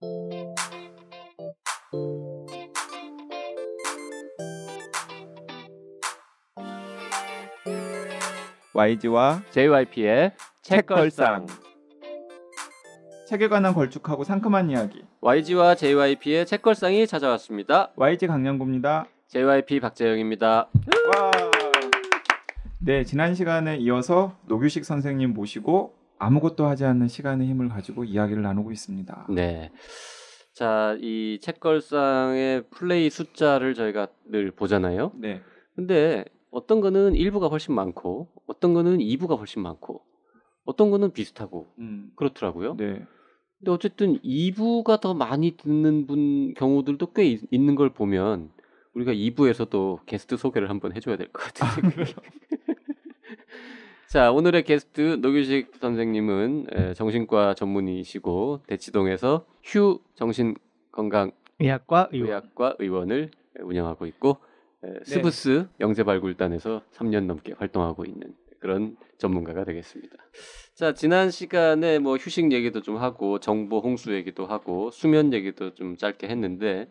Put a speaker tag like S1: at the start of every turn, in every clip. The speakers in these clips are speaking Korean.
S1: YG와
S2: JYP의 책걸상.
S1: 책에 관한 걸쭉하고 상큼한 이야기.
S2: YG와 JYP의 책걸상이 찾아왔습니다.
S1: YG 강량구입니다.
S2: JYP 박재영입니다.
S1: 와. 네, 지난 시간에 이어서 노규식 선생님 모시고 아무것도 하지 않는 시간의 힘을 가지고 이야기를 나누고 있습니다.
S2: 네. 자, 이 책걸상의 플레이 숫자를 저희가 늘 보잖아요.
S1: 네.
S2: 근데 어떤 거는 1부가 훨씬 많고 어떤 거는 2부가 훨씬 많고 어떤 거는 비슷하고 그렇더라고요.
S1: 네.
S2: 근데 어쨌든 2부가 더 많이 듣는 경우들도 꽤 있는 걸 보면 우리가 2부에서도 게스트 소개를 한번 해줘야 될 것 같은데. 자, 오늘의 게스트 노규식 선생님은 정신과 전문의이시고 대치동에서 휴 정신건강의학과 의원을 운영하고 있고 스브스 영재발굴단에서 3년 넘게 활동하고 있는 그런 전문가가 되겠습니다. 자, 지난 시간에 뭐 휴식 얘기도 좀 하고 정보 홍수 얘기도 하고 수면 얘기도 좀 짧게 했는데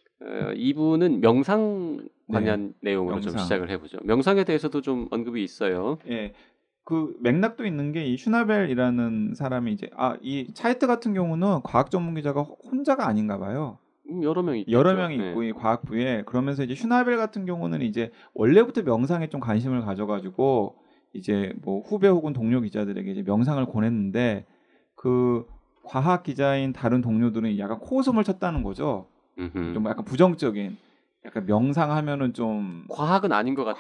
S2: 2부는 명상 관련 내용으로
S1: 명상.
S2: 좀 시작을 해보죠. 명상에 대해서도 좀 언급이 있어요.
S1: 예. 그 맥락도 있는 게 이 슈나벨이라는 사람이 이제 이 차이트 같은 경우는 과학 전문 기자가 혼자가 아닌가 봐요.
S2: 여러 명이 있겠죠.
S1: 여러 명이 있고 이 과학부에 그러면서 이제 슈나벨 같은 경우는 이제 원래부터 명상에 좀 관심을 가져가지고 이제 뭐 후배 혹은 동료 기자들에게 이제 명상을 권했는데 그 과학 기자인 다른 동료들은 약간 코웃음을 쳤다는 거죠. 좀 약간 부정적인, 약간 명상하면은 좀
S2: 과학은 아닌 것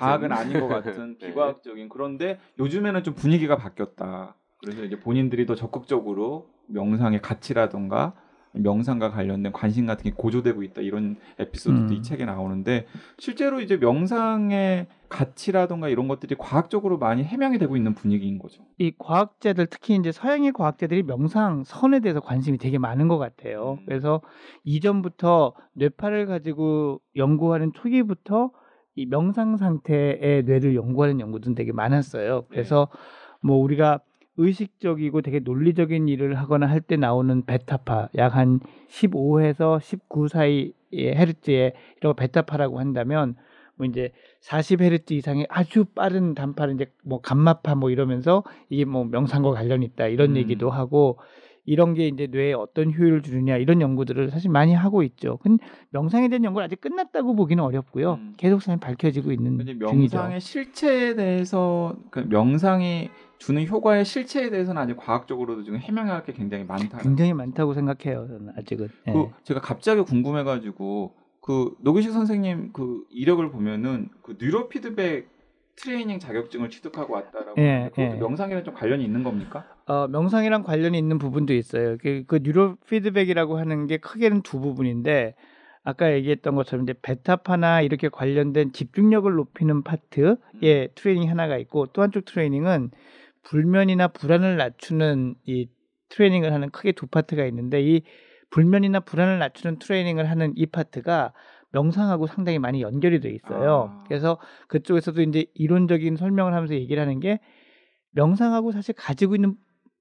S2: 같은
S1: 비과학적인. 그런데 요즘에는 좀 분위기가 바뀌었다. 그래서 이제 본인들이 더 적극적으로 명상의 가치라던가 명상과 관련된 관심 같은 게 고조되고 있다, 이런 에피소드도 이 책에 나오는데 실제로 이제 명상의 가치라던가 이런 것들이 과학적으로 많이 해명이 되고 있는 분위기인 거죠.
S3: 이 과학자들, 특히 이제 서양의 과학자들이 명상 선에 대해서 관심이 되게 많은 것 같아요. 그래서 이전부터 뇌파를 가지고 연구하는 초기부터 이 명상 상태의 뇌를 연구하는 연구들은 되게 많았어요. 그래서 뭐 우리가 의식적이고 되게 논리적인 일을 하거나 할 때 나오는 베타파, 약 한 15에서 19 사이의 헤르츠의 이런 베타파라고 한다면 뭐 이제 40헤르츠 이상의 아주 빠른 단파를 이제 뭐 감마파 뭐 이러면서 이게 뭐 명상과 관련이 있다 이런 얘기도 하고, 이런 게 이제 뇌에 어떤 효율을 주느냐 이런 연구들을 사실 많이 하고 있죠. 근데 명상에 대한 연구는 아직 끝났다고 보기는 어렵고요. 계속 밝혀지고 있는 중이죠.
S1: 명상의 실체에 대해서, 그 명상이 주는 효과의 실체에 대해서는 아직 과학적으로도 지금 해명할 게 굉장히
S3: 많다고 생각해요. 저는 아직은.
S1: 제가 갑자기 궁금해가지고 그 노규식 선생님 그 이력을 보면은 그 뉴로 피드백 트레이닝 자격증을 취득하고 왔다라고. 그것도 명상이랑 좀 관련이 있는 겁니까?
S3: 명상이랑 관련이 있는 부분도 있어요. 그 뉴로 피드백이라고 하는 게 크게는 두 부분인데, 아까 얘기했던 것처럼 이제 베타파나 이렇게 관련된 집중력을 높이는 파트의 트레이닝 하나가 있고, 또 한쪽 트레이닝은 불면이나 불안을 낮추는 이 트레이닝을 하는 크게 두 파트가 있는데, 이 불면이나 불안을 낮추는 트레이닝을 하는 이 파트가 명상하고 상당히 많이 연결이 돼 있어요. 그래서 그쪽에서도 이제 이론적인 설명을 하면서 얘기를 하는 게, 명상하고 사실 가지고 있는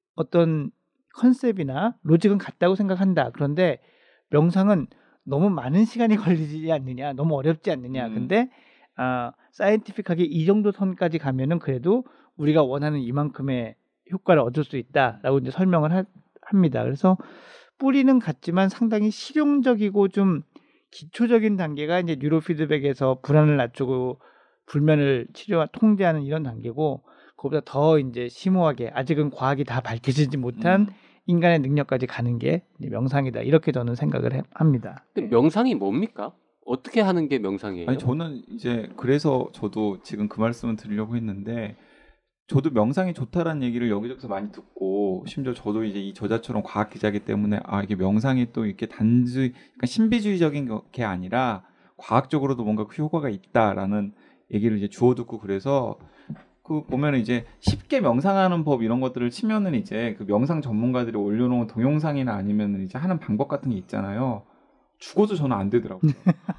S3: 어떤 컨셉이나 로직은 같다고 생각한다. 그런데 명상은 너무 많은 시간이 걸리지 않느냐, 너무 어렵지 않느냐. 근데 사이언티픽하게 이 정도 선까지 가면은 그래도 우리가 원하는 이만큼의 효과를 얻을 수 있다라고 이제 설명을 합니다. 그래서 뿌리는 같지만 상당히 실용적이고 좀 기초적인 단계가 이제 뉴로 피드백에서 불안을 낮추고 불면을 통제하는 이런 단계고, 그보다 더 이제 심오하게 아직은 과학이 다 밝혀지지 못한 인간의 능력까지 가는 게 이제 명상이다, 이렇게 저는 생각을 합니다.
S2: 근데 명상이 뭡니까? 어떻게 하는 게 명상이에요?
S1: 아니, 저는 이제 그래서 저도 지금 그 말씀을 드리려고 했는데, 저도 명상이 좋다라는 얘기를 여기저기서 많이 듣고, 심지어 저도 이제 이 저자처럼 과학 기자이기 때문에 이게 명상이 또 이렇게 단지 그러니까 신비주의적인 게 아니라 과학적으로도 뭔가 효과가 있다라는 얘기를 이제 주워 듣고, 그래서 그 보면은 이제 쉽게 명상하는 법 이런 것들을 치면은 이제 그 명상 전문가들이 올려놓은 동영상이나 아니면은 이제 하는 방법 같은 게 있잖아요. 죽어도 저는 안 되더라고요.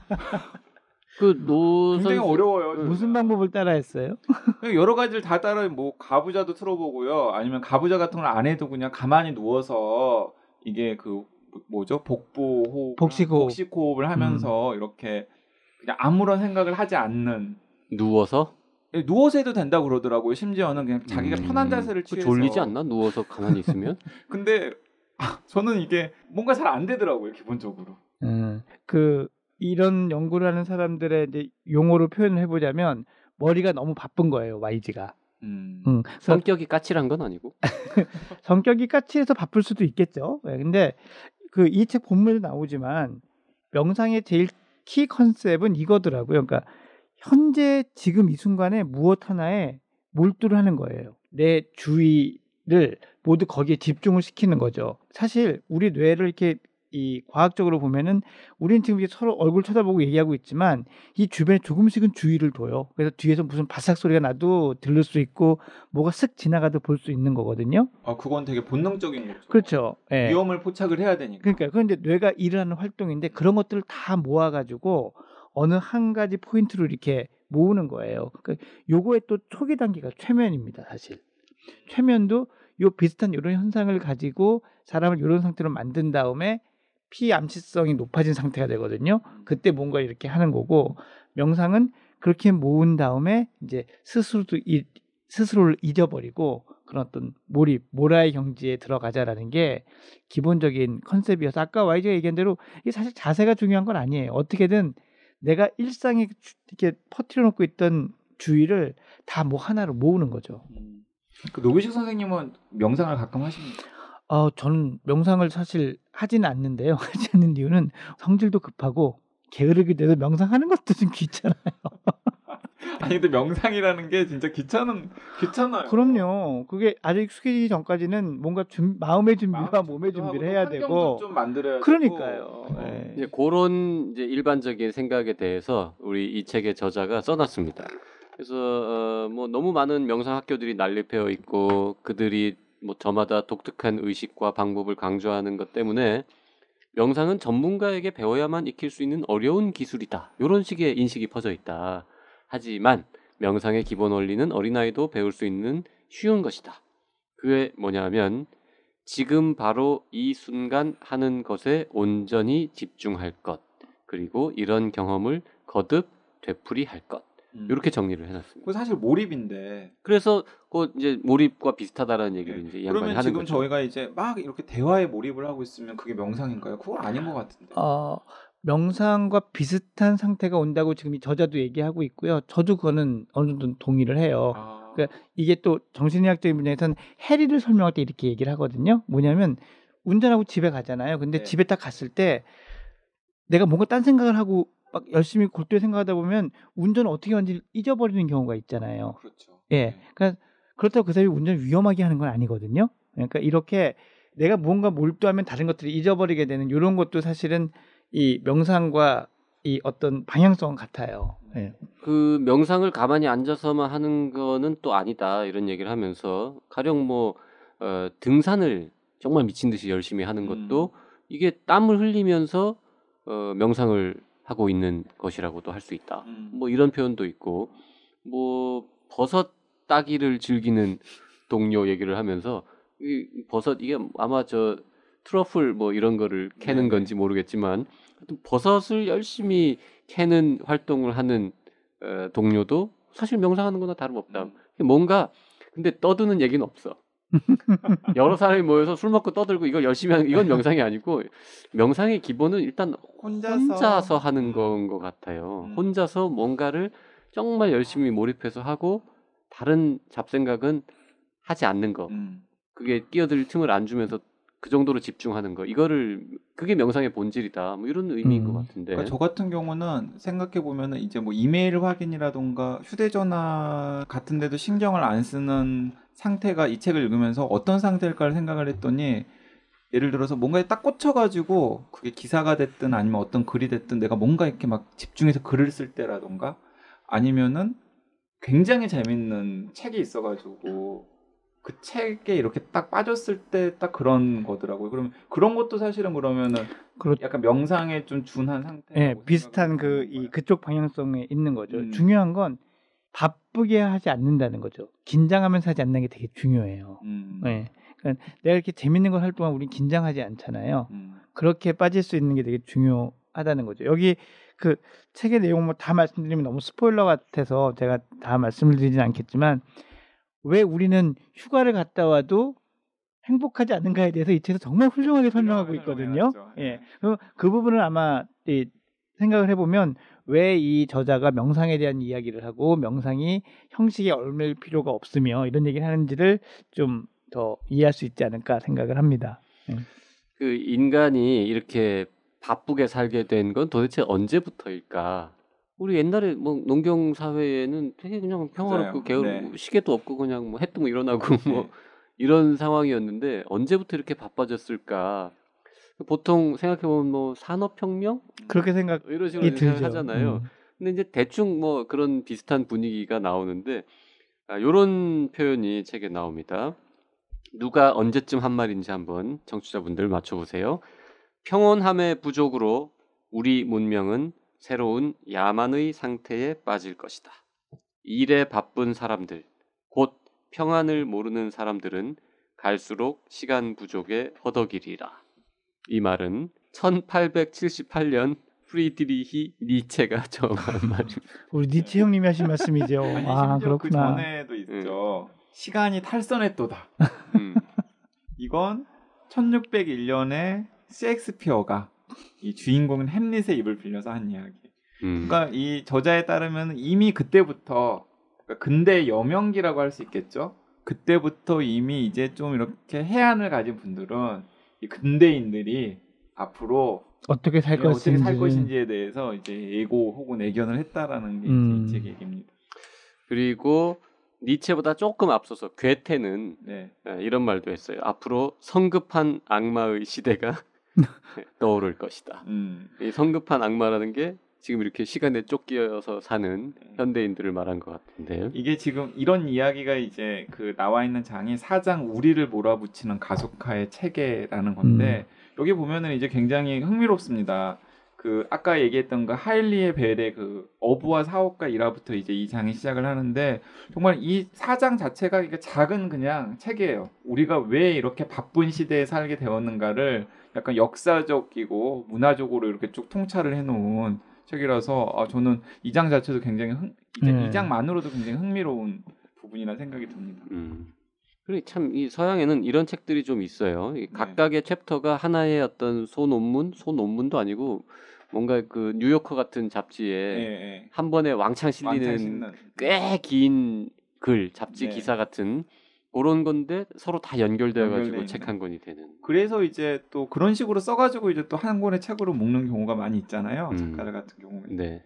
S1: 굉장히 어려워요.
S3: 무슨 방법을 따라했어요?
S1: 여러 가지를 다 따라, 뭐 가부좌도 틀어보고요, 아니면 가부좌 같은 걸 안 해도 그냥 가만히 누워서 이게 그 뭐죠? 복부 호흡,
S3: 복식호흡.
S1: 복식호흡을 하면서 이렇게 그냥 아무런 생각을 하지 않는
S2: 누워서
S1: 누워서 해도 된다고 그러더라고요. 심지어는 그냥 자기가 편한 자세를
S2: 그
S1: 취해서
S2: 졸리지 않나? 누워서 가만히 있으면?
S1: 근데 저는 이게 뭔가 잘 안 되더라고요. 기본적으로.
S3: 그 이런 연구를 하는 사람들의 이제 용어로 표현을 해보자면 머리가 너무 바쁜 거예요. YG가. 그래서
S2: 성격이 까칠한 건 아니고.
S3: 성격이 까칠해서 바쁠 수도 있겠죠. 네, 근데 그 이 책 본문에 나오지만 명상의 제일 키 컨셉은 이거더라고요. 그러니까 현재 지금 이 순간에 무엇 하나에 몰두를 하는 거예요. 내 주의를 모두 거기에 집중을 시키는 거죠. 사실 우리 뇌를 이렇게 이 과학적으로 보면은 우리는 지금 이렇게 서로 얼굴 쳐다보고 얘기하고 있지만 이 주변에 조금씩은 주의를 둬요. 그래서 뒤에서 무슨 바삭 소리가 나도 들을 수 있고 뭐가 쓱 지나가도 볼 수 있는 거거든요.
S1: 그건 되게 본능적인 거죠.
S3: 그렇죠. 예.
S1: 위험을 포착을 해야 되니까.
S3: 그러니까 그런데 뇌가 일을 하는 활동인데 그런 것들을 다 모아가지고 어느 한 가지 포인트로 이렇게 모으는 거예요. 그러니까 요거의 또 초기 단계가 최면입니다. 사실 최면도 요 비슷한 이런 현상을 가지고 사람을 이런 상태로 만든 다음에 피암시성이 높아진 상태가 되거든요. 그때 뭔가 이렇게 하는 거고 명상은 그렇게 모은 다음에 이제 스스로를 잊어버리고 그런 어떤 몰입, 모라의 경지에 들어가자라는 게 기본적인 컨셉이어서 아까 YG가 얘기한 대로 이게 사실 자세가 중요한 건 아니에요. 어떻게든 내가 일상에 이렇게 퍼뜨려 놓고 있던 주의를 다 뭐 하나로 모으는 거죠.
S1: 그 노규식 선생님은 명상을 가끔 하십니까?
S3: 저는 명상을 사실 하지는 않는데요. 하지 않는 이유는 성질도 급하고 게으르게 돼서 명상하는 것도 좀 귀찮아요.
S1: 아니 근데 명상이라는 게 진짜 귀찮아요.
S3: 그럼요. 그게 아직 익숙해지기 전까지는 뭔가 마음의 준비와 몸의 준비를 해야 되고
S1: 좀 만들어야
S3: 그러니까요.
S1: 되고.
S3: 네.
S2: 이제 그런 이제 일반적인 생각에 대해서 우리 이 책의 저자가 써놨습니다. 그래서 뭐 너무 많은 명상 학교들이 난립되어 있고 그들이 뭐 저마다 독특한 의식과 방법을 강조하는 것 때문에 명상은 전문가에게 배워야만 익힐 수 있는 어려운 기술이다. 이런 식의 인식이 퍼져 있다. 하지만 명상의 기본 원리는 어린아이도 배울 수 있는 쉬운 것이다. 그게 뭐냐면 지금 바로 이 순간 하는 것에 온전히 집중할 것. 그리고 이런 경험을 거듭 되풀이할 것. 이렇게 정리를 해놨습니다.
S1: 그 사실 몰입인데.
S2: 그래서 그 이제 몰입과 비슷하다라는 얘기를 이제 이 양반이
S1: 그러면
S2: 하는
S1: 지금
S2: 거죠.
S1: 저희가 이제 막 이렇게 대화에 몰입을 하고 있으면 그게 명상인가요? 그건 아닌 것 같은데.
S3: 명상과 비슷한 상태가 온다고 지금 이 저자도 얘기하고 있고요. 저도 그거는 어느 정도 동의를 해요. 그러니까 이게 또 정신의학적인 분야에서는 해리를 설명할 때 이렇게 얘기를 하거든요. 뭐냐면 운전하고 집에 가잖아요. 근데
S1: 네.
S3: 집에 딱 갔을 때 내가 뭔가 딴 생각을 하고 막 열심히 골두에 생각하다 보면 운전을 어떻게 하는지 잊어버리는 경우가 있잖아요.
S1: 그렇죠.
S3: 예. 그러니까 그렇다고 그 사람이 운전을 위험하게 하는 건 아니거든요. 그러니까 이렇게 내가 무언가 몰두하면 다른 것들을 잊어버리게 되는 이런 것도 사실은 이 명상과 이 어떤 방향성은 같아요. 예.
S2: 그 명상을 가만히 앉아서만 하는 거는 또 아니다 이런 얘기를 하면서 가령 뭐 등산을 정말 미친 듯이 열심히 하는 것도 이게 땀을 흘리면서 명상을 하고 있는 것이라고도 할 수 있다. 뭐 이런 표현도 있고 뭐 버섯 따기를 즐기는 동료 얘기를 하면서 이 버섯 이게 아마 저 트러플 뭐 이런 거를 캐는 건지 모르겠지만 버섯을 열심히 캐는 활동을 하는 동료도 사실 명상하는 거나 다름없다. 뭔가 근데 떠드는 얘기는 없어. 여러 사람이 모여서 술 먹고 떠들고 이걸 열심히 하는 이건 명상이 아니고 명상의 기본은 일단 혼자서 하는 건 것 같아요. 혼자서 뭔가를 정말 열심히 몰입해서 하고 다른 잡생각은 하지 않는 거. 그게 끼어들 틈을 안 주면서 그 정도로 집중하는 거. 이거를 그게 명상의 본질이다. 뭐 이런 의미인 것 같은데.
S1: 그러니까 저 같은 경우는 생각해 보면은 이제 뭐 이메일 확인이라던가 휴대전화 같은데도 신경을 안 쓰는 상태가 이 책을 읽으면서 어떤 상태일까를 생각을 했더니 예를 들어서 뭔가에 딱 꽂혀가지고 그게 기사가 됐든 아니면 어떤 글이 됐든 내가 뭔가 이렇게 막 집중해서 글을 쓸 때라던가 아니면은 굉장히 재밌는 책이 있어가지고 그 책에 이렇게 딱 빠졌을 때 딱 그런 거더라고요. 그러면 그런 것도 사실은 그러면은 약간 명상에 좀 준한 상태.
S3: 예, 비슷한 그쪽 방향성에 있는 거죠. 중요한 건 바쁘게 하지 않는다는 거죠. 긴장하면서 하지 않는 게 되게 중요해요. 예. 그러니까 내가 이렇게 재밌는 걸 할 동안 우린 긴장하지 않잖아요. 그렇게 빠질 수 있는 게 되게 중요하다는 거죠. 여기 그 책의 내용 뭐 다 말씀드리면 너무 스포일러 같아서 제가 다 말씀을 드리진 않겠지만 왜 우리는 휴가를 갔다 와도 행복하지 않는가에 대해서 이 책에서 정말 훌륭하게 설명하고 있거든요. 예. 그 부분을 아마 생각을 해보면 왜 이 저자가 명상에 대한 이야기를 하고 명상이 형식에 얽매일 필요가 없으며 이런 얘기를 하는지를 좀 더 이해할 수 있지 않을까 생각을 합니다.
S2: 그 인간이 이렇게 바쁘게 살게 된 건 도대체 언제부터일까? 우리 옛날에 뭐 농경 사회에는 되게 그냥 평화롭고
S1: 맞아요.
S2: 시계도 없고 그냥 뭐 해 뜨고 일어나고 뭐 이런 상황이었는데 언제부터 이렇게 바빠졌을까? 보통 생각해 보면 뭐 산업혁명
S3: 그렇게 생각
S2: 이런 식으로
S3: 들죠.
S2: 생각하잖아요. 근데 이제 대충 뭐 그런 비슷한 분위기가 나오는데 요런 표현이 책에 나옵니다. 누가 언제쯤 한 말인지 한번 청취자분들 맞춰보세요. 평온함의 부족으로 우리 문명은 새로운 야만의 상태에 빠질 것이다. 일에 바쁜 사람들, 곧 평안을 모르는 사람들은 갈수록 시간 부족에 허덕이리라. 이 말은 1878년 프리드리히 니체가 처음 한 말입니다.
S3: 우리 니체 형님이 하신 말씀이죠.
S1: 아니,
S3: 아,
S1: 심지어 그
S3: 그렇구나.
S1: 전에도 있죠. 시간이 탈선했도다.
S2: 음.
S1: 이건 1601년에 셰익스피어가 이 주인공인 햄릿의 입을 빌려서 한 이야기. 그러니까 이 저자에 따르면 이미 그때부터 그러니까 근대 여명기라고 할 수 있겠죠. 그때부터 이미 이제 좀 이렇게 해안을 가진 분들은 이 근대인들이 앞으로
S3: 어떻게 살
S1: 어떻게 살
S3: 것인지.
S1: 것인지에 대해서 이제 예고 혹은 애견을 했다라는 게 이제 이 책의 얘기입니다.
S2: 그리고 니체보다 조금 앞서서 괴테는
S1: 네.
S2: 이런 말도 했어요. 앞으로 성급한 악마의 시대가 떠오를 것이다. 이 성급한 악마라는 게 지금 이렇게 시간에 쫓겨서 사는 현대인들을 말한 것 같은데
S1: 이게 지금 이런 이야기가 이제 그 나와 있는 장이 4장 우리를 몰아붙이는 가속화의 체계라는 건데 여기 보면은 이제 굉장히 흥미롭습니다. 그 아까 얘기했던 그 하일리의 벨의 그 어부와 사업가 일화부터 이제 이 장이 시작을 하는데 정말 이 4장 자체가 이게 작은 그냥 책이에요. 우리가 왜 이렇게 바쁜 시대에 살게 되었는가를 약간 역사적이고 문화적으로 이렇게 쭉 통찰을 해놓은 책이라서 저는 이 장 자체도 굉장히 이 장만으로도 굉장히 흥미로운 부분이라 생각이 듭니다.
S2: 그리고 참 이 서양에는 이런 책들이 좀 있어요. 각각의 챕터가 하나의 어떤 소논문도 아니고 뭔가 그 뉴요커 같은 잡지에 한 번에 왕창 실리는 꽤 긴 글, 잡지 기사 같은 그런 건데 서로 다 연결되어 가지고 책 한 권이 되는.
S1: 그래서 이제 또 그런 식으로 써가지고 이제 또 한 권의 책으로 묶는 경우가 많이 있잖아요. 작가들 같은 경우는.
S2: 네.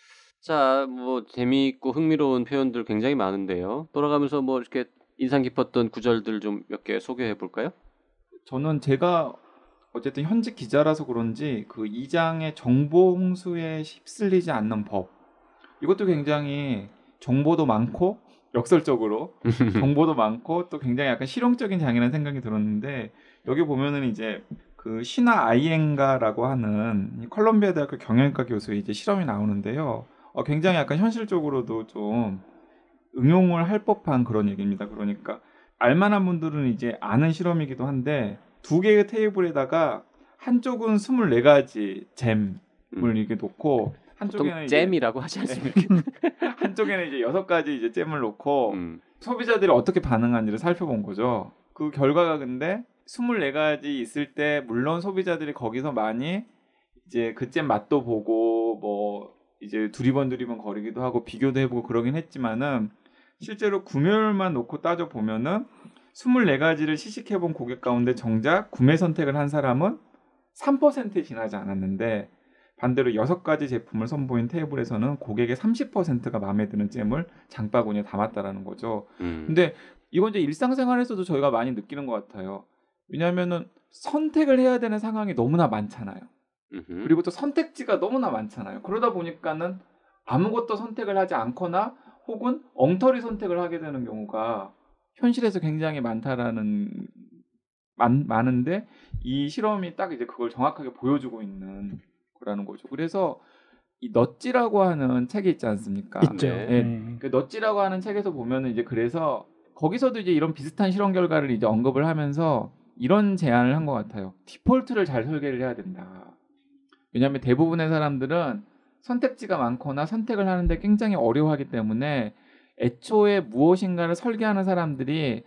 S2: 자, 뭐 재미있고 흥미로운 표현들 굉장히 많은데요. 돌아가면서 뭐 이렇게 인상 깊었던 구절들 좀 몇 개 소개해 볼까요?
S1: 저는 제가 어쨌든 현직 기자라서 그런지 그 2장의 정보 홍수에 휩쓸리지 않는 법 이것도 굉장히 정보도 많고 역설적으로 정보도 많고 또 굉장히 약간 실용적인 장이라는 생각이 들었는데 여기 보면은 이제 그 시나 아이엔가라고 하는 컬럼비아 대학교 경영학과 교수의 이제 실험이 나오는데요. 굉장히 약간 현실적으로도 좀 응용을 할 법한 그런 얘기입니다. 그러니까 알만한 분들은 이제 아는 실험이기도 한데 두 개의 테이블에다가 한쪽은 24가지 잼을 이렇게 놓고 한쪽에는
S2: 잼이라고 하지 않습니까?
S1: 한쪽에는 이제 6가지 이제 잼을 놓고 소비자들이 어떻게 반응하는지를 살펴본 거죠. 그 결과가 근데 24가지 있을 때 물론 소비자들이 거기서 많이 이제 그 잼 맛도 보고 뭐 이제 두리번 거리기도 하고 비교도 해보고 그러긴 했지만은 실제로 구매율만 놓고 따져 보면은 24가지를 시식해본 고객 가운데 정작 구매 선택을 한 사람은 3%에 지나지 않았는데 반대로 6가지 제품을 선보인 테이블에서는 고객의 30%가 마음에 드는 잼을 장바구니에 담았다라는 거죠. 근데 이건 이제 일상생활에서도 저희가 많이 느끼는 것 같아요. 왜냐하면은 선택을 해야 되는 상황이 너무나 많잖아요. 그리고 또 선택지가 너무나 많잖아요. 그러다 보니까는 아무것도 선택을 하지 않거나 혹은 엉터리 선택을 하게 되는 경우가 현실에서 굉장히 많은데 이 실험이 딱 이제 그걸 정확하게 보여주고 있는 거라는 거죠. 그래서 이 넛지라고 하는 책이 있지 않습니까?
S3: 있죠.
S1: 네. 그 넛지라고 하는 책에서 보면은 이제 그래서 거기서도 이제 이런 비슷한 실험 결과를 이제 언급을 하면서 이런 제안을 한 것 같아요. 디폴트를 잘 설계를 해야 된다. 왜냐하면 대부분의 사람들은 선택지가 많거나 선택을 하는데 굉장히 어려워하기 때문에 애초에 무엇인가를 설계하는 사람들이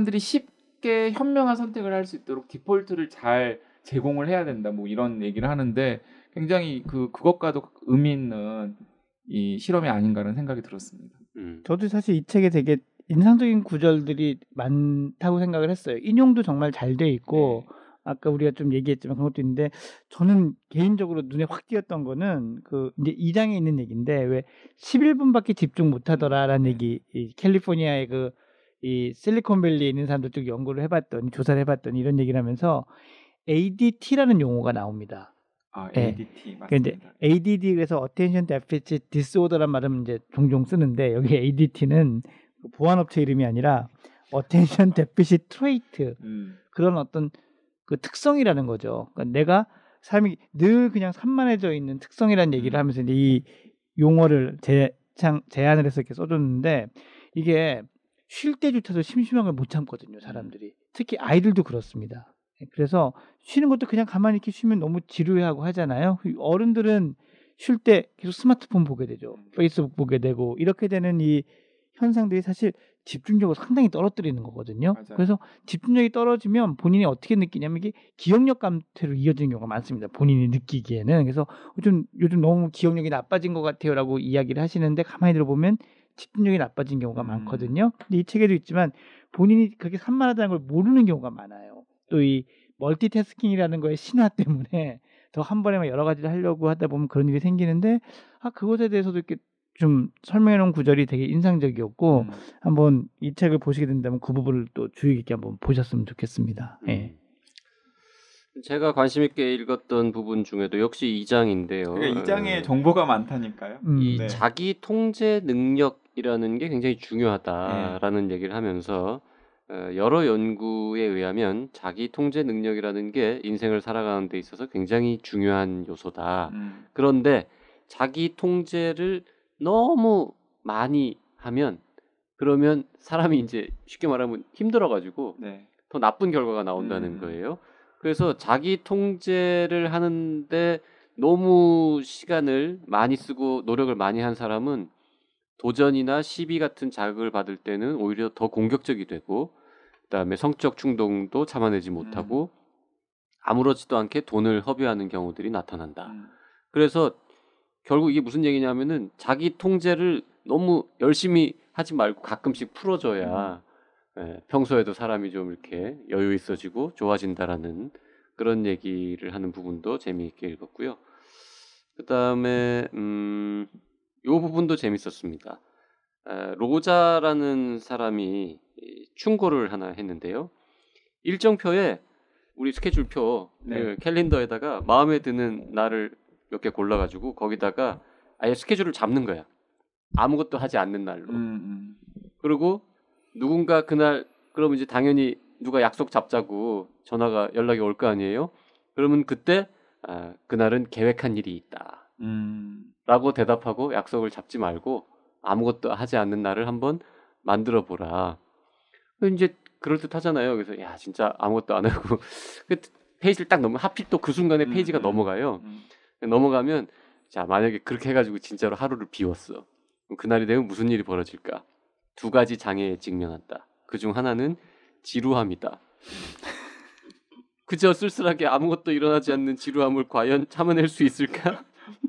S1: 쉽게 현명한 선택을 할 수 있도록 디폴트를 잘 제공을 해야 된다. 뭐 이런 얘기를 하는데 굉장히 그것과도 의미 있는 이 실험이 아닌가라는 생각이 들었습니다.
S3: 저도 사실 이 책에 되게 인상적인 구절들이 많다고 생각을 했어요. 인용도 정말 잘 돼 있고 아까 우리가 좀 얘기했지만 그런 것도 있는데 저는 개인적으로 눈에 확 띄었던 거는 그 이제 2장에 있는 얘기인데 왜 11분밖에 집중 못 하더라라는 얘기 이 캘리포니아의 그 이 실리콘밸리에 있는 사람들 쪽 연구를 해봤더니 조사를 해봤더니 이런 얘기를 하면서 ADT라는 용어가 나옵니다.
S1: 아,
S3: 예.
S1: ADT
S3: 근데
S1: 맞습니다.
S3: ADD 그래서 Attention Deficit Disorder란 말은 이제 종종 쓰는데 여기 ADT는 보안업체 이름이 아니라 Attention Deficit Trait 그런 어떤 그 특성이라는 거죠. 그러니까 내가 삶이 늘 그냥 산만해져 있는 특성이라는 얘기를 하면서 이제 이 용어를 제안을 해서 이렇게 써줬는데 이게 쉴 때조차도 심심한 걸 못 참거든요, 사람들이. 특히 아이들도 그렇습니다. 그래서 쉬는 것도 그냥 가만히 이렇게 쉬면 너무 지루해하고 하잖아요. 어른들은 쉴 때 계속 스마트폰 보게 되죠. 페이스북 보게 되고 이렇게 되는 이 현상들이 사실 집중력을 상당히 떨어뜨리는 거거든요.
S1: 맞아요.
S3: 그래서 집중력이 떨어지면 본인이 어떻게 느끼냐면 이게 기억력 감퇴로 이어지는 경우가 많습니다. 본인이 느끼기에는. 그래서 요즘 너무 기억력이 나빠진 것 같아요라고 이야기를 하시는데 가만히 들어보면 집중력이 나빠진 경우가 많거든요. 근데 이 책에도 있지만 본인이 그렇게 산만하다는 걸 모르는 경우가 많아요. 또 이 멀티태스킹이라는 거의 신화 때문에 더 한 번에 여러 가지를 하려고 하다 보면 그런 일이 생기는데 그것에 대해서도 이렇게 좀 설명해 놓은 구절이 되게 인상적이었고 한번 이 책을 보시게 된다면 그 부분을 또 주의 깊게 한번 보셨으면 좋겠습니다. 예.
S2: 제가 관심 있게 읽었던 부분 중에도 역시 2장인데요.
S1: 그러니까 이 장에 정보가 많다니까요.
S2: 이
S1: 네.
S2: 자기 통제 능력이라는 게 굉장히 중요하다라는 얘기를 하면서 여러 연구에 의하면 자기 통제 능력이라는 게 인생을 살아가는 데 있어서 굉장히 중요한 요소다. 그런데 자기 통제를 너무 많이 하면 그러면 사람이 이제 쉽게 말하면 힘들어가지고
S1: 네.
S2: 더 나쁜 결과가 나온다는 거예요. 그래서 자기 통제를 하는데 너무 시간을 많이 쓰고 노력을 많이 한 사람은 도전이나 시비 같은 자극을 받을 때는 오히려 더 공격적이 되고 그다음에 성적 충동도 참아내지 못하고 아무렇지도 않게 돈을 허비하는 경우들이 나타난다. 그래서 결국 이게 무슨 얘기냐면은 자기 통제를 너무 열심히 하지 말고 가끔씩 풀어줘야 평소에도 사람이 좀 이렇게 여유 있어지고 좋아진다라는 그런 얘기를 하는 부분도 재미있게 읽었고요. 그다음에 요 부분도 재밌었습니다. 로자라는 사람이 충고를 하나 했는데요. 일정표에 우리 스케줄표 캘린더에다가 마음에 드는 날을 몇 개 골라가지고 거기다가 아예 스케줄을 잡는 거야. 아무것도 하지 않는 날로. 그리고 누군가 그날 그럼 이제 당연히 누가 약속 잡자고 연락이 올 거 아니에요. 그러면 그때 그날은 계획한 일이 있다. 라고 대답하고 약속을 잡지 말고 아무것도 하지 않는 날을 한번 만들어 보라. 이제 그럴듯하잖아요. 그래서 야 진짜 아무것도 안 하고 페이지를 딱 하필 또 그 순간에 페이지가 넘어가요. 넘어가면 자 만약에 그렇게 해가지고 진짜로 하루를 비웠어. 그럼 그날이 되면 무슨 일이 벌어질까? 2가지 장애에 직면한다. 그중 하나는 지루함이다. 그저 쓸쓸하게 아무것도 일어나지 않는 지루함을 과연 참아낼 수 있을까?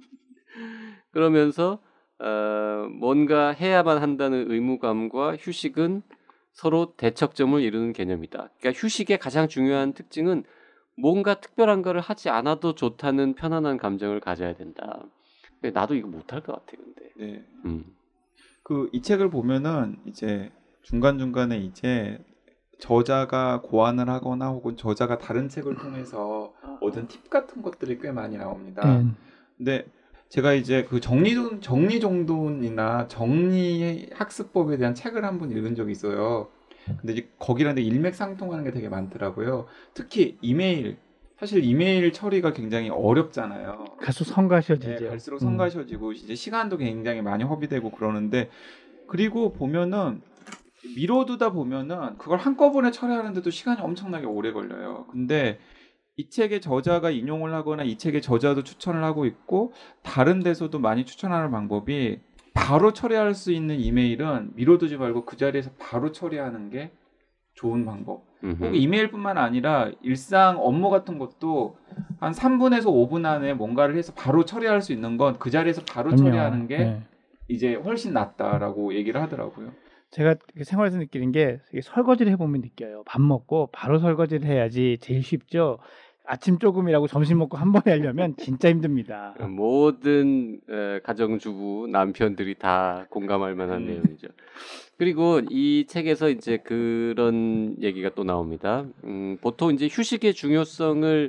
S2: 그러면서 뭔가 해야만 한다는 의무감과 휴식은 서로 대척점을 이루는 개념이다. 그러니까 휴식의 가장 중요한 특징은 뭔가 특별한 거를 하지 않아도 좋다는 편안한 감정을 가져야 된다. 나도 이거 못할 것 같아 근데.
S1: 네. 이 책을 보면은 이제 중간중간에 이제 저자가 고안을 하거나 혹은 저자가 다른 책을 통해서 얻은 팁 같은 것들이 꽤 많이 나옵니다. 근데 제가 이제 그 정리정돈이나 정리학습법에 대한 책을 한번 읽은 적이 있어요. 근데 이제 거기랑 일맥상통하는 게 되게 많더라고요. 특히 이메일. 사실 이메일 처리가 굉장히 어렵잖아요.
S3: 갈수록 성가셔지죠.
S1: 네, 갈수록 성가셔지고 이제 시간도 굉장히 많이 허비되고 그러는데 그리고 보면은 미뤄두다 보면은 그걸 한꺼번에 처리하는데도 시간이 엄청나게 오래 걸려요. 근데 이 책의 저자가 인용을 하거나 이 책의 저자도 추천을 하고 있고 다른 데서도 많이 추천하는 방법이 바로 처리할 수 있는 이메일은 미뤄두지 말고 그 자리에서 바로 처리하는 게 좋은 방법. 꼭 이메일뿐만 아니라 일상 업무 같은 것도 한 3분에서 5분 안에 뭔가를 해서 바로 처리할 수 있는 건 그 자리에서 바로
S3: 그럼요.
S1: 처리하는 게
S3: 네.
S1: 이제 훨씬 낫다라고 얘기를 하더라고요.
S3: 제가 생활에서 느끼는 게 설거지를 해보면 느껴요. 밥 먹고 바로 설거지를 해야지 제일 쉽죠. 아침 조금이라고 점심 먹고 한 번에 하려면 진짜 힘듭니다.
S2: 모든 가정주부 남편들이 다 공감할 만한 내용이죠. 그리고 이 책에서 이제 그런 얘기가 또 나옵니다. 보통 이제 휴식의 중요성을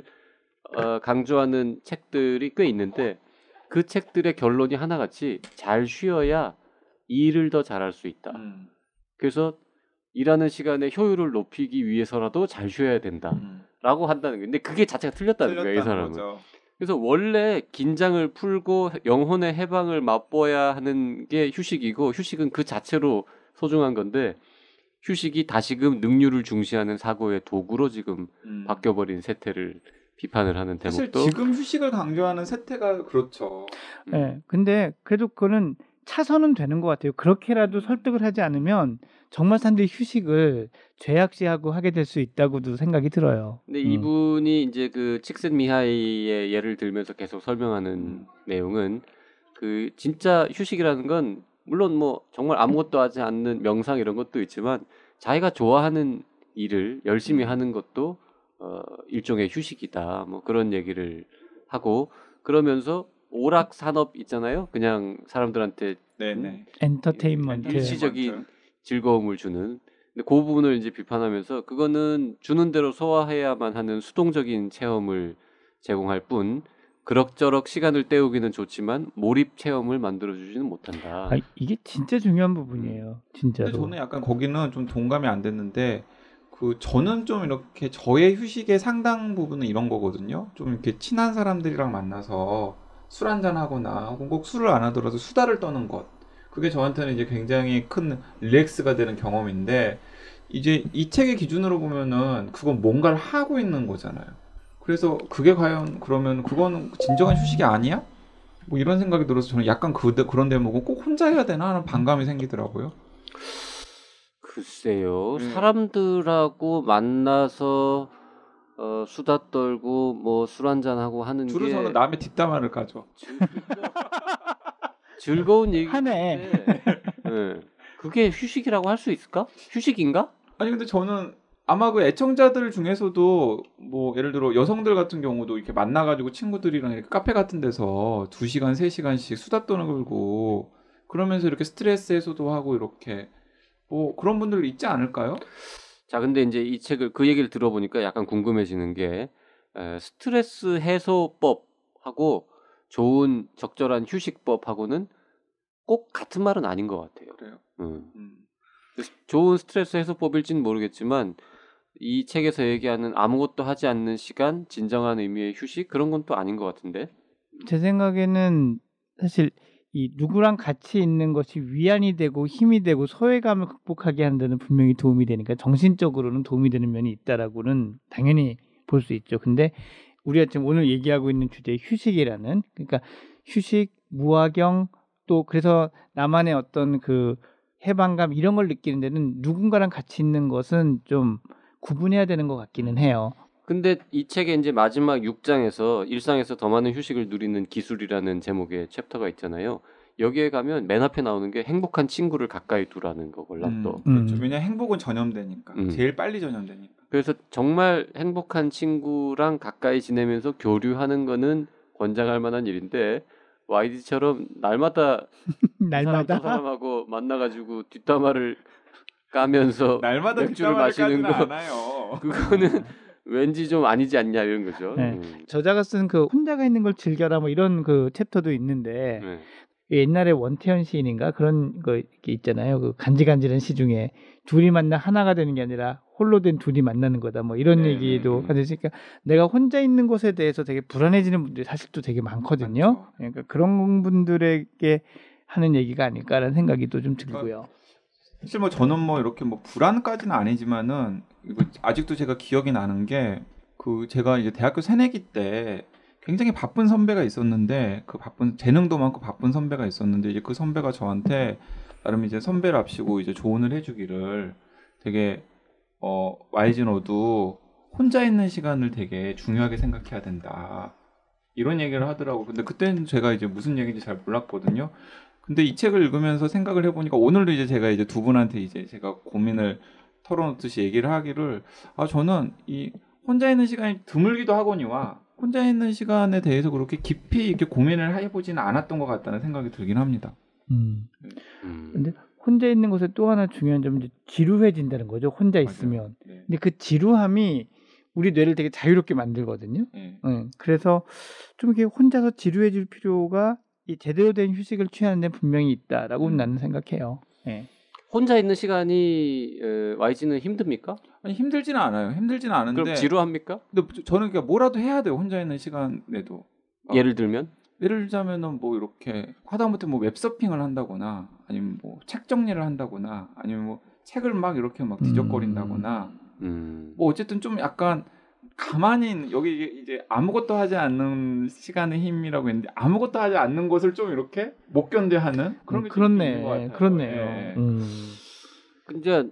S2: 강조하는 책들이 꽤 있는데 그 책들의 결론이 하나같이 잘 쉬어야 일을 더 잘할 수 있다. 그래서 일하는 시간의 효율을 높이기 위해서라도 잘 쉬어야 된다라고 한다는 거예요. 근데 그게 자체가 틀렸다는 거예요, 이 사람은.
S1: 거죠.
S2: 그래서 원래 긴장을 풀고 영혼의 해방을 맛보아야 하는 게 휴식이고 휴식은 그 자체로 소중한 건데 휴식이 다시금 능률을 중시하는 사고의 도구로 지금 바뀌어버린 세태를 비판을 하는
S1: 사실
S2: 대목도
S1: 지금 휴식을 강조하는 세태가 그렇죠.
S3: 네, 근데 그래도 그거는 차선은 되는 것 같아요. 그렇게라도 설득을 하지 않으면 정말 사람들이 휴식을 죄악시하고 하게 될 수 있다고도 생각이 들어요.
S2: 근데 이분이 이제 그 칙센미하이의 예를 들면서 계속 설명하는 내용은 그 진짜 휴식이라는 건 물론 뭐 정말 아무것도 하지 않는 명상 이런 것도 있지만 자기가 좋아하는 일을 열심히 하는 것도 일종의 휴식이다. 뭐 그런 얘기를 하고 그러면서 오락 산업 있잖아요. 그냥 사람들한테
S1: 네네.
S3: 엔터테인먼트.
S2: 일시적인 즐거움을 주는. 근데 그 부분을 이제 비판하면서 그거는 주는 대로 소화해야만 하는 수동적인 체험을 제공할 뿐 그럭저럭 시간을 때우기는 좋지만 몰입 체험을 만들어주지는 못한다.
S3: 아, 이게 진짜 중요한 부분이에요. 진짜로.
S1: 근데 저는 약간 거기는 좀 동감이 안 됐는데 저는 좀 이렇게 저의 휴식의 상당 부분은 이런 거거든요. 좀 이렇게 친한 사람들이랑 만나서 술 한잔 하거나 혹은 꼭 술을 안 하더라도 수다를 떠는 것. 그게 저한테는 이제 굉장히 큰 릴렉스가 되는 경험인데 이제 이 책의 기준으로 보면은 그건 뭔가를 하고 있는 거잖아요. 그래서 그게 과연 그러면 그거는 진정한 휴식이 아니야? 뭐 이런 생각이 들어서 저는 약간 그런 대목은 꼭 혼자 해야 되나 하는 반감이 생기더라고요.
S2: 글쎄요. 사람들하고 만나서 수다 떨고 뭐 술 한잔 하고 하는
S1: 주로
S2: 게
S1: 저는 남의 뒷담화를 까죠.
S2: 즐거운
S3: 하네.
S2: 얘기인데 네. 그게 휴식이라고 할 수 있을까? 휴식인가?
S1: 아니 근데 저는 아마 그 애청자들 중에서도 뭐 예를 들어 여성들 같은 경우도 이렇게 만나가지고 친구들이랑 이렇게 카페 같은 데서 2시간, 3시간씩 수다 떠들고 그러면서 이렇게 스트레스 해소도 하고 이렇게 뭐 그런 분들 있지 않을까요?
S2: 자, 근데 이제 이 책을 그 얘기를 들어보니까 약간 궁금해지는 게 스트레스 해소법하고 좋은 적절한 휴식법하고는 꼭 같은 말은 아닌 것 같아요.
S1: 그래요.
S2: 좋은 스트레스 해소법일지는 모르겠지만 이 책에서 얘기하는 아무것도 하지 않는 시간, 진정한 의미의 휴식 그런 건 또 아닌 것 같은데.
S3: 제 생각에는 사실 이 누구랑 같이 있는 것이 위안이 되고 힘이 되고 소외감을 극복하게 하는 데는 분명히 도움이 되니까 정신적으로는 도움이 되는 면이 있다라고는 당연히 볼 수 있죠. 근데 우리가 지금 오늘 얘기하고 있는 주제 휴식이라는 그러니까 휴식, 무화경 또 그래서 나만의 어떤 그 해방감 이런 걸 느끼는 데는 누군가랑 같이 있는 것은 좀 구분해야 되는 것 같기는 해요.
S2: 근데 이 책의 이제 마지막 6장에서 일상에서 더 많은 휴식을 누리는 기술이라는 제목의 챕터가 있잖아요. 여기에 가면 맨 앞에 나오는 게 행복한 친구를 가까이 두라는 거걸라 또.
S1: 그렇죠. 왜냐 행복은 전염되니까. 제일 빨리 전염되니까.
S2: 그래서 정말 행복한 친구랑 가까이 지내면서 교류하는 거는 권장할 만한 일인데 YD처럼 날마다
S3: 날마다
S2: 저 사람하고 만나가지고 뒷담화를 까면서
S1: 날마다
S2: 맥주를 마시는 거
S1: 않아요.
S2: 그거는 왠지 좀 아니지 않냐 이런 거죠.
S3: 네. 저자가 쓴 그 혼자가 있는 걸 즐겨라 뭐 이런 그 챕터도 있는데
S2: 네.
S3: 옛날에 원태현 시인인가 그런 거 이렇게 있잖아요. 그 간질간질한 시 중에 둘이 만나 하나가 되는 게 아니라 홀로 된 둘이 만나는 거다. 뭐 이런 얘기도 하니까 내가 혼자 있는 것에 대해서 되게 불안해지는 분들이 사실 또 되게 많거든요.
S1: 많죠.
S3: 그러니까 그런 분들에게 하는 얘기가 아닐까라는 생각이 또 좀 들고요.
S1: 사실 뭐 저는 뭐 이렇게 뭐 불안까지는 아니지만은 이거 아직도 제가 기억이 나는 게 그 제가 이제 대학교 새내기 때 굉장히 바쁜 선배가 있었는데 그 바쁜 재능도 많고 바쁜 선배가 있었는데 이제 그 선배가 저한테 나름 이제 선배랍시고 이제 조언을 해주기를 되게 YG 너도 혼자 있는 시간을 되게 중요하게 생각해야 된다. 이런 얘기를 하더라고. 근데 그때는 제가 이제 무슨 얘기인지 잘 몰랐거든요. 근데 이 책을 읽으면서 생각을 해보니까 오늘도 이제 제가 이제 두 분한테 이제 제가 고민을 털어놓듯이 얘기를 하기를 저는 이 혼자 있는 시간이 드물기도 하거니와 혼자 있는 시간에 대해서 그렇게 깊이 이렇게 고민을 해보지는 않았던 것 같다는 생각이 들긴 합니다.
S3: 근데 혼자 있는 것에 또 하나 중요한 점은 이제 지루해진다는 거죠. 혼자 있으면.
S1: 네.
S3: 근데 그 지루함이 우리 뇌를 되게 자유롭게 만들거든요.
S1: 네.
S3: 그래서 좀 이렇게 혼자서 지루해질 필요가 이 제대로 된 휴식을 취하는 데 분명히 있다라고 나는 생각해요. 네.
S2: 혼자 있는 시간이 YG는 힘듭니까?
S1: 아니 힘들지는 않아요. 힘들지는 않은데.
S2: 그럼 지루합니까?
S1: 근데 저는 그러니까 뭐라도 해야 돼요. 혼자 있는 시간에도.
S2: 예를 들면
S1: 예를 들자면은 뭐 이렇게 하다못해 뭐 웹서핑을 한다거나 아니면 뭐 책 정리를 한다거나 아니면 뭐 책을 막 이렇게 막 뒤적거린다거나 뭐 어쨌든 좀 약간 가만히 여기 이제 아무것도 하지 않는 시간의 힘이라고 했는데 아무것도 하지 않는 것을 좀 이렇게 못 견뎌하는 그런 게 좀 있는 것 같아요.
S3: 그렇네요.
S1: 예.
S2: 근데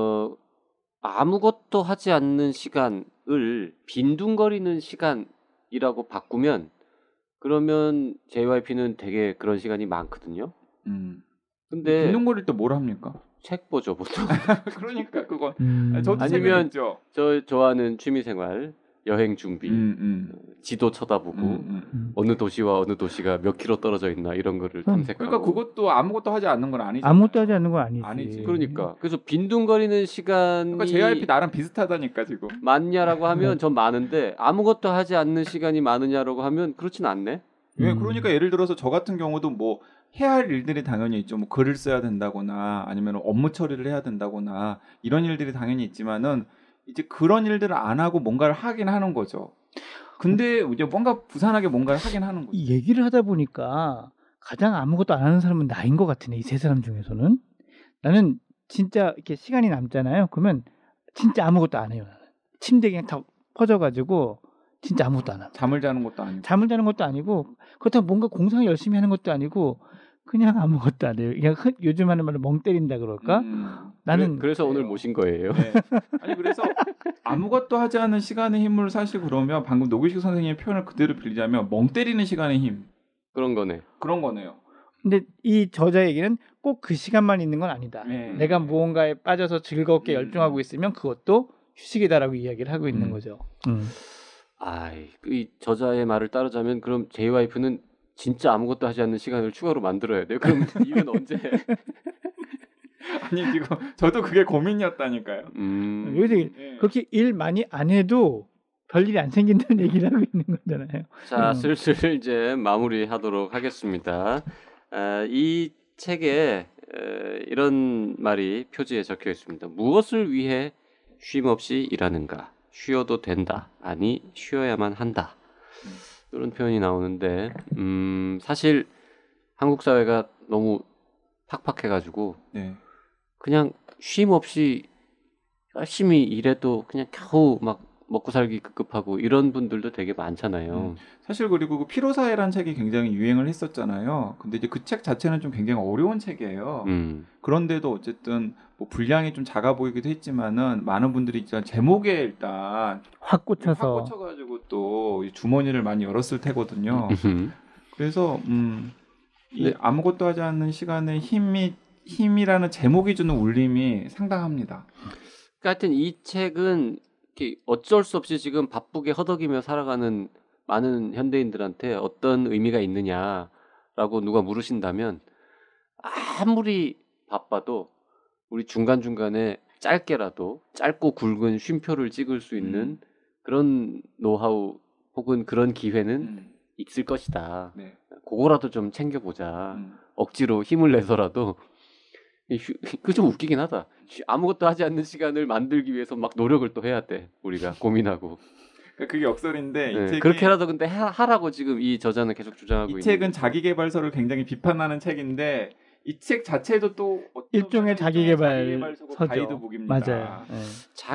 S2: 아무것도 하지 않는 시간을 빈둥거리는 시간이라고 바꾸면 그러면 JYP는 되게 그런 시간이 많거든요. 근데
S1: 빈둥거릴 때 뭘 합니까?
S2: 책 보죠 보통.
S1: 그러니까 그거 저도
S2: 아니면
S1: 책을
S2: 저 좋아하는 취미생활 여행 준비, 지도 쳐다보고 어느 도시와 어느 도시가 몇 킬로 떨어져 있나 이런 거를 탐색하고.
S1: 그러니까 그것도 아무것도 하지 않는 건 아니죠.
S3: 아무것도 하지 않는 건 아니지.
S1: 아니지.
S2: 그러니까 그래서 빈둥거리는 시간이
S1: 그러니까 JYP 나랑 비슷하다니까 지금.
S2: 많냐라고 하면 전 많은데 아무것도 하지 않는 시간이 많으냐라고 하면 그렇진 않네.
S1: 예, 그러니까 예를 들어서 저 같은 경우도 뭐 해야 할 일들이 당연히 있죠. 뭐 글을 써야 된다거나 아니면 업무 처리를 해야 된다거나 이런 일들이 당연히 있지만은 이제 그런 일들을 안 하고 뭔가를 하긴 하는 거죠. 근데 이제 뭔가 부산하게 뭔가를 하긴 하는 거죠.
S3: 이 얘기를 하다 보니까 가장 아무것도 안 하는 사람은 나인 것 같으네. 이 세 사람 중에서는. 나는 진짜 이렇게 시간이 남잖아요. 그러면 진짜 아무것도 안 해요. 나는. 침대에 그냥 다 퍼져가지고 진짜 아무것도 안 하고.
S1: 잠을 자는 것도 아니고.
S3: 잠을 자는 것도 아니고 그렇다고 뭔가 공상을 열심히 하는 것도 아니고 그냥 아무것도 안 해요. 그냥 요즘 하는 말로 멍 때린다 그럴까? 나는
S2: 그래서 오늘 모신 거예요.
S1: 네. 아니 그래서 아무것도 하지 않은 시간의 힘을 사실 그러면 방금 노규식 선생님의 표현을 그대로 빌리자면 멍 때리는 시간의 힘
S2: 그런 거네.
S1: 그런 거네요.
S3: 근데 이 저자 얘기는 꼭 그 시간만 있는 건 아니다.
S1: 네.
S3: 내가 무언가에 빠져서 즐겁게 열중하고 있으면 그것도 휴식이다라고 이야기를 하고 있는 거죠.
S2: 이 저자의 말을 따르자면 그럼 JYP는 진짜 아무것도 하지 않는 시간을 추가로 만들어야 돼요. 그럼 이건 언제?
S1: 아니 지금 저도 그게 고민이었다니까요.
S3: 요새
S1: 네.
S3: 그렇게 일 많이 안 해도 별일이 안 생긴다는 얘기를 하고 있는 거잖아요.
S2: 자, 슬슬 이제 마무리하도록 하겠습니다. 이 책에 이런 말이 표지에 적혀 있습니다. 무엇을 위해 쉼 없이 일하는가? 쉬어도 된다. 아니, 쉬어야만 한다. 이런 표현이 나오는데 사실 한국 사회가 너무 팍팍해가지고
S1: 네.
S2: 그냥 쉼 없이 열심히 일해도 그냥 겨우 막 먹고 살기 급급하고 이런 분들도 되게 많잖아요.
S1: 사실 그리고 그 피로사회라는 책이 굉장히 유행을 했었잖아요. 근데 이제 그 책 자체는 좀 굉장히 어려운 책이에요. 그런데도 어쨌든 뭐 분량이 좀 작아 보이기도 했지만은 많은 분들이 일단 제목에 일단
S3: 확 꽂혀서
S1: 꽂혀가지고 또 주머니를 많이 열었을 테거든요. 그래서 이
S2: 네.
S1: 아무것도 하지 않는 시간의 힘이라는 제목이 주는 울림이 상당합니다.
S2: 그러니까 하여튼 이 책은 이렇게 어쩔 수 없이 지금 바쁘게 허덕이며 살아가는 많은 현대인들한테 어떤 의미가 있느냐라고 누가 물으신다면 아무리 바빠도 우리 중간중간에 짧게라도 짧고 굵은 쉼표를 찍을 수 있는 그런 노하우 혹은 그런 기회는 있을 것이다.
S1: 네.
S2: 그거라도 좀 챙겨보자. 억지로 힘을 내서라도 그 좀 웃기긴 하다. 아무것도 하지 않는 시간을 만들기 위해서 막 노력을 또 해야 돼. 우리가 고민하고.
S1: 그게 역설인데
S2: 네,
S1: 이 책이
S2: 그렇게라도 근데 하라고 지금 이 저자는 계속 주장하고
S1: 이
S2: 있는.
S1: 책은 자기계발서를 굉장히 비판하는 책인데 이 책 자체도 또 어떤
S3: 일종의 자기개발서죠.
S1: 자기개발서고 가이드북입니다.
S3: 맞아요. 네.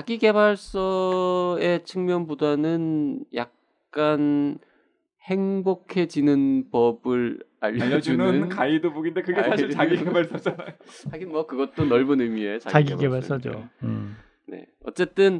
S2: 자기계발서의 측면보다는 약간 행복해지는 법을 알려주는
S1: 가이드북인데 그게 사실 자기개발서잖아요.
S2: 하긴 뭐 그것도 넓은 의미의
S3: 자기개발서죠.
S2: 네, 어쨌든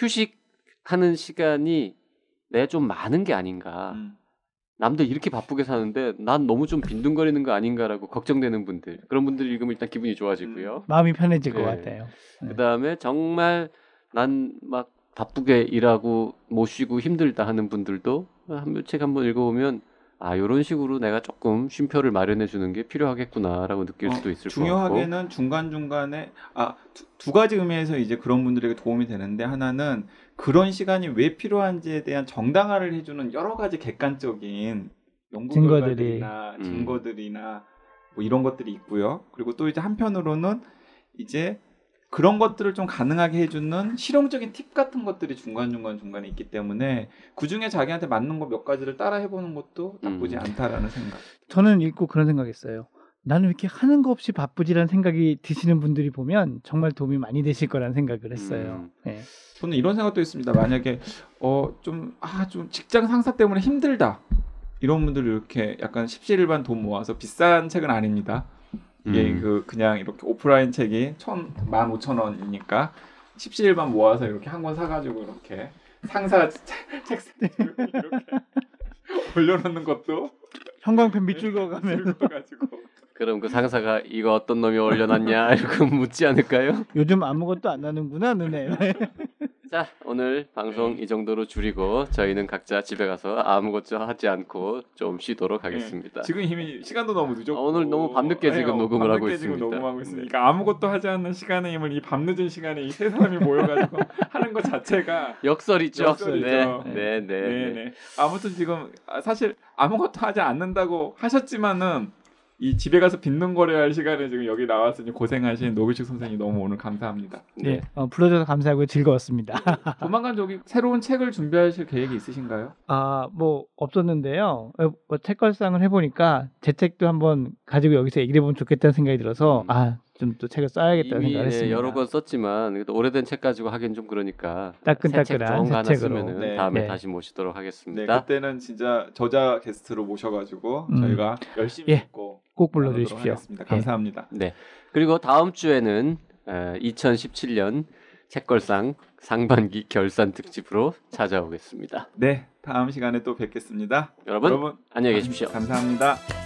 S2: 휴식하는 시간이 내가 좀 많은 게 아닌가. 남들 이렇게 바쁘게 사는데 난 너무 좀 빈둥거리는 거 아닌가라고 걱정되는 분들, 그런 분들 읽으면 일단 기분이 좋아지고요.
S3: 마음이 편해질 것
S2: 네.
S3: 같아요.
S2: 그 다음에 정말 난 막 바쁘게 일하고 못 쉬고 힘들다 하는 분들도 책 한번 읽어보면 아, 이런 식으로 내가 조금 쉼표를 마련해 주는 게 필요하겠구나라고 느낄 수도 있을 것 같고.
S1: 중요하게는 중간중간에 두 가지 의미에서 이제 그런 분들에게 도움이 되는데, 하나는 그런 시간이 왜 필요한지에 대한 정당화를 해주는 여러 가지 객관적인 연구 결과들이나 증거들이나 뭐 이런 것들이 있고요. 그리고 또 이제 한편으로는 이제 그런 것들을 좀 가능하게 해주는 실용적인 팁 같은 것들이 중간중간에 있기 때문에 그중에 자기한테 맞는 거 몇 가지를 따라 해보는 것도 나쁘지 않다라는 생각.
S3: 저는 읽고 그런 생각했어요. 나는 왜 이렇게 하는 거 없이 바쁘지라는 생각이 드시는 분들이 보면 정말 도움이 많이 되실 거라는 생각을 했어요. 네.
S1: 저는 이런 생각도 있습니다. 만약에 좀 직장 상사 때문에 힘들다 이런 분들 이렇게 약간 십시일반 돈 모아서, 비싼 책은 아닙니다. 이게 그냥 이렇게 오프라인 책이 15,000원이니까 십시일반 모아서 이렇게 한 권 사가지고 이렇게 상사 책상에 이렇게 올려놓는 것도
S3: 형광펜 밑줄 그어가면
S1: 가지고.
S2: 그럼 그 상사가 이거 어떤 놈이 올려놨냐 이렇게 묻지 않을까요?
S3: 요즘 아무것도 안 나는구나 너네.
S2: 자, 오늘 방송 이 정도로 줄이고 저희는 각자 집에 가서 아무것도 하지 않고 좀 쉬도록 하겠습니다.
S1: 지금 이미 시간도 너무 늦었고
S2: 오늘 너무 밤늦게 지금 녹음을 하고 있습니다.
S1: 지금 녹음하고 있으니까 아무것도 하지 않는 시간의 힘을 이 밤늦은 시간에 이 세 사람이 모여가지고 하는 것 자체가
S2: 역설이죠.
S1: 역설이죠.
S2: 네.
S1: 아무튼 지금 사실 아무것도 하지 않는다고 하셨지만은 이 집에 가서 빈둥거려야 할 시간에 지금 여기 나와서 고생하신 노규식 선생님 너무 오늘 감사합니다.
S3: 네, 불러줘서 감사하고 즐거웠습니다.
S1: 조만간 저기 새로운 책을 준비하실 계획이 있으신가요?
S3: 뭐 없었는데요. 책걸상을 해보니까 제 책도 한번 가지고 여기서 얘기해 보면 좋겠다는 생각이 들어서 좀 또 책을 써야겠다는
S2: 이미
S3: 생각을 했습니다.
S2: 여러 권 썼지만 그래도 오래된 책 가지고 하긴 좀 그러니까
S3: 따끈따끈한
S2: 새 책 좋은 거 하나
S3: 새 책으로.
S2: 쓰면은 다음에 다시 모시도록 하겠습니다.
S1: 네, 그때는 진짜 저자 게스트로 모셔가지고 저희가 열심히 읽고
S3: 꼭 불러주십시오.
S1: 감사합니다.
S2: 네. 그리고 다음 주에는 2017년 책걸상 상반기 결산 특집으로 찾아오겠습니다.
S1: 네, 다음 시간에 또 뵙겠습니다.
S2: 여러분 안녕히 계십시오.
S1: 감사합니다.